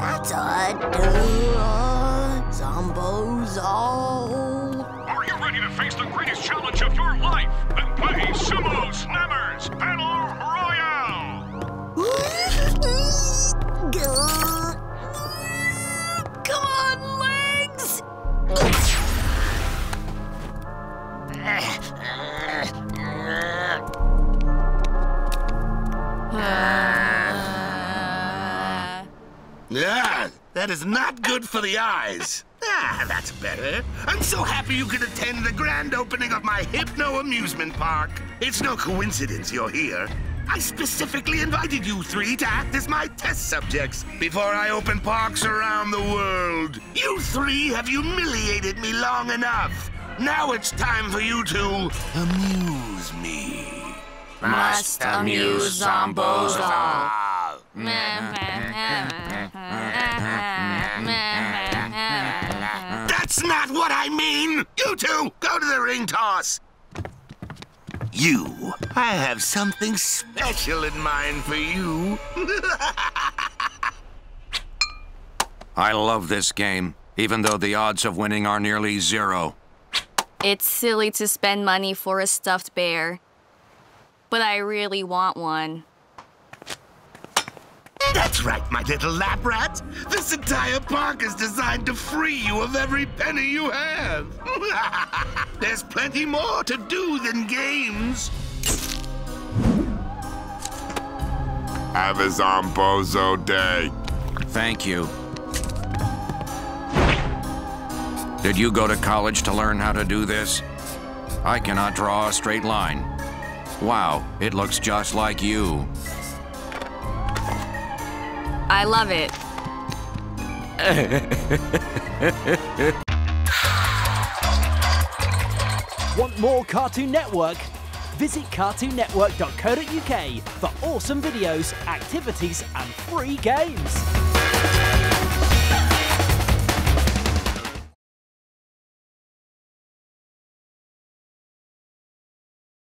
Zombozo. Are you ready to face the greatest challenge of your life? Then play Sumo Slammers Battle Royale! Come on, legs! Ah, that is not good for the eyes. Ah, that's better. I'm so happy you could attend the grand opening of my Hypno-Amusement park. It's no coincidence you're here. I specifically invited you three to act as my test subjects before I open parks around the world. You three have humiliated me long enough. Now it's time for you to amuse me. Must amuse Zombozo. That's not what I mean! You two, go to the ring toss! You, I have something special in mind for you. I love this game, even though the odds of winning are nearly zero. It's silly to spend money for a stuffed bear, but I really want one. That's right, my little lap rat. This entire park is designed to free you of every penny you have. There's plenty more to do than games. Have a Zombozo day. Thank you. Did you go to college to learn how to do this? I cannot draw a straight line. Wow, it looks just like you. I love it. Want more Cartoon Network? Visit cartoonnetwork.co.uk for awesome videos, activities, and free games.